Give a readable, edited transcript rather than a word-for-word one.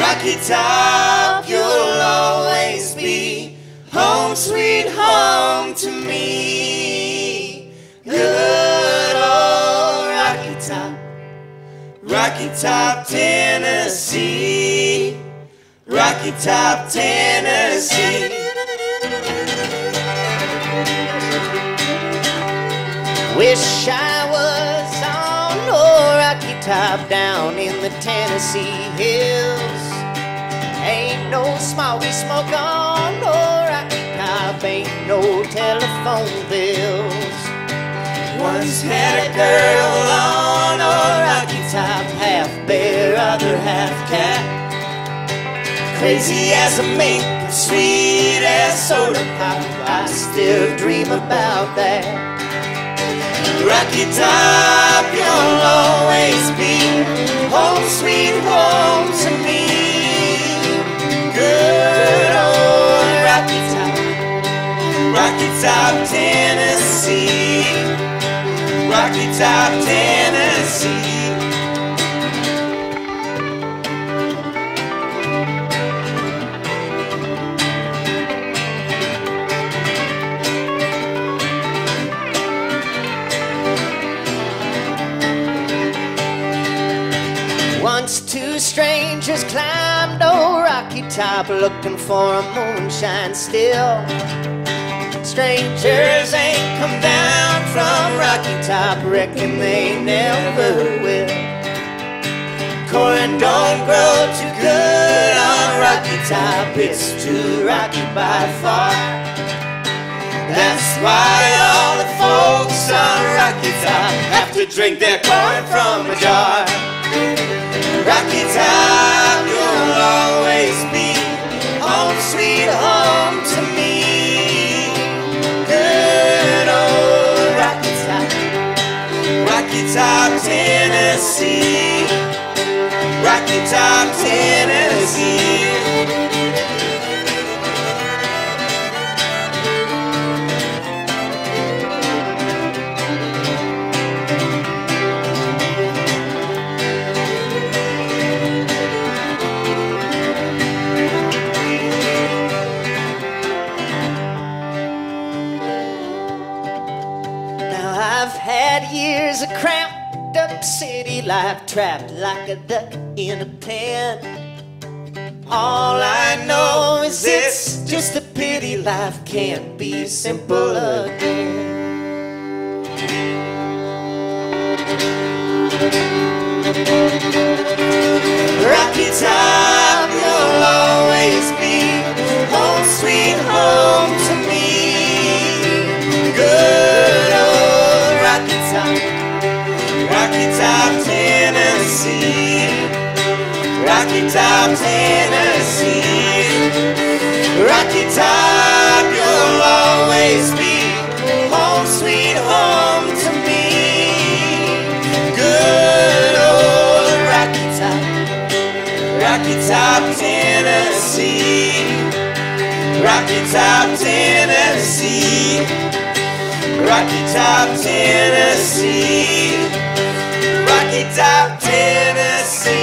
Rocky Top, you'll always be home sweet home to me. Good old Rocky Top, Rocky Top, Tennessee. Rocky Top, Tennessee. Wish I was on old Rocky Top down in the Tennessee hills. Ain't no smoggy smoke on old Rocky Top, ain't no telephone bills. Once had a girl on old Rocky Top, half bear, other half cat. Crazy as a mink, sweet as soda pop, I still dream about that. Rocky Top, you'll always be home sweet home to me. Good old Rocky Top, Rocky Top, Tennessee. Rocky Top, Tennessee. Once two strangers climbed old Rocky Top looking for a moonshine still. Strangers ain't come down from Rocky Top, reckon they never will. Corn don't grow too good on Rocky Top, it's too rocky by far. That's why all the folks on Rocky Top have to drink their corn from a jar. Rocky Top, you'll always be home sweet home to me. Good old Rocky Top, Rocky Top, Tennessee. Rocky Top, Tennessee. I've had years of cramped up city life, trapped like a duck in a pen. All I know is it's just a pity life can't be simple again. Rocky Top, you'll always be home sweet home to me. Good old Rocky Top, Rocky Top, Tennessee. Rocky Top, Tennessee. Rocky Top, you'll always be home sweet home to me. Good old Rocky Top, Rocky Top, Tennessee. Rocky Top, Tennessee. Rocky Top, Tennessee. Rocky Top, Tennessee.